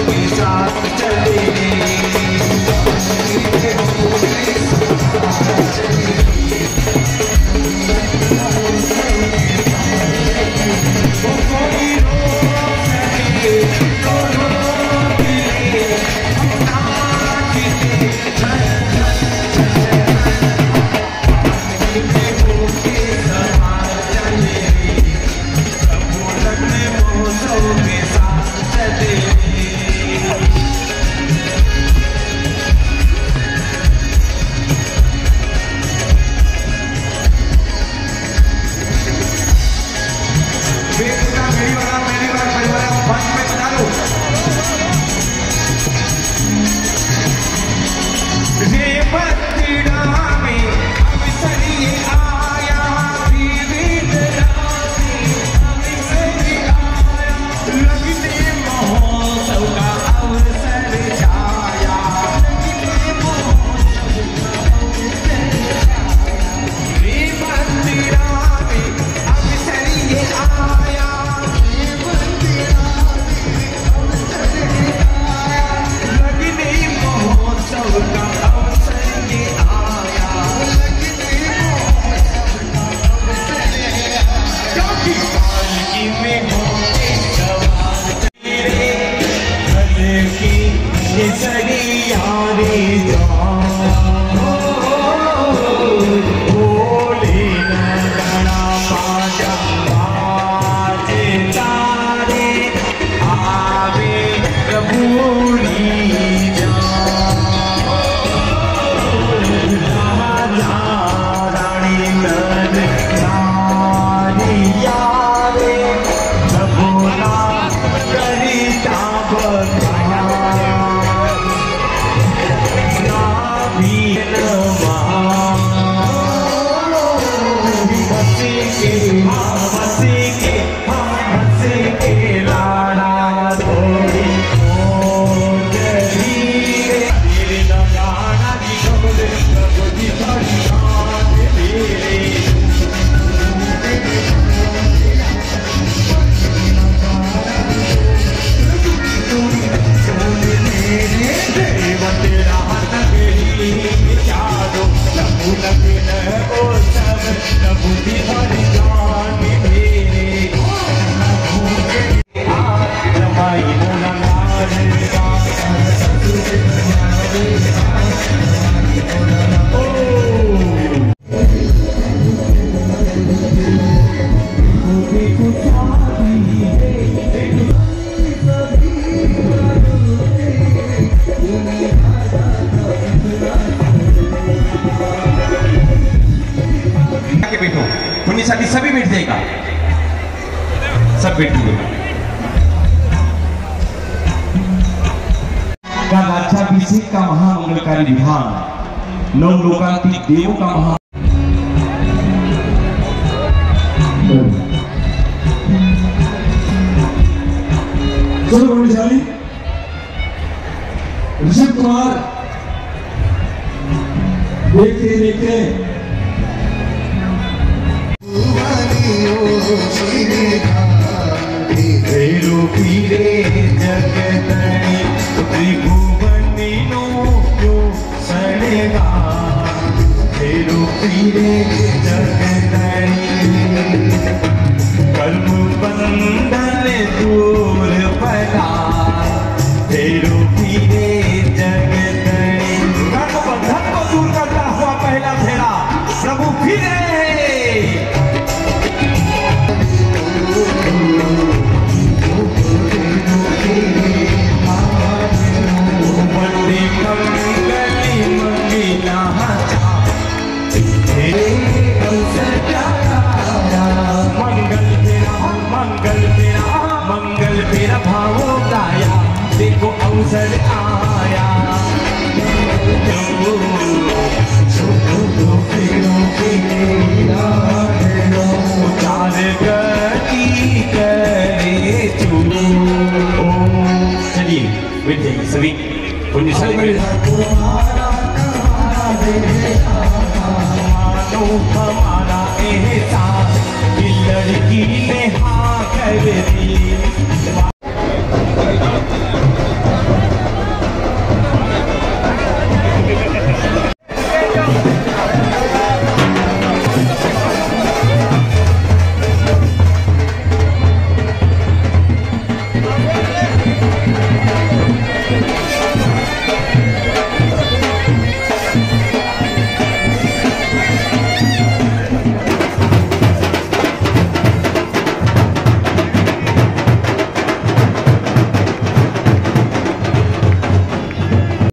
के साथ चले पुण्यसाठी सभी भेट देगा, सब भेट देगा। राज्याभिषेक का महामंगलकारी विधान, नौ लोकांतिक देवों का महा ऋषभ कुमार देखते देखते जगतनी त्रिभुवनी नो जो सड़ेगा तेरो पीरे जगतनी कर्म बंधन दूर पड़ा तेरो पीरे जगतनी। कर्म बंधन को दूर करता हुआ पहला फेरा प्रभु फिरे मंगल तेरा भावों गाया देखो अवसर आया चार गति करे चलिए बैठ जाइए सभी पुण्यशाली हमारा एहसास कि लड़की ने हाँ कर दी।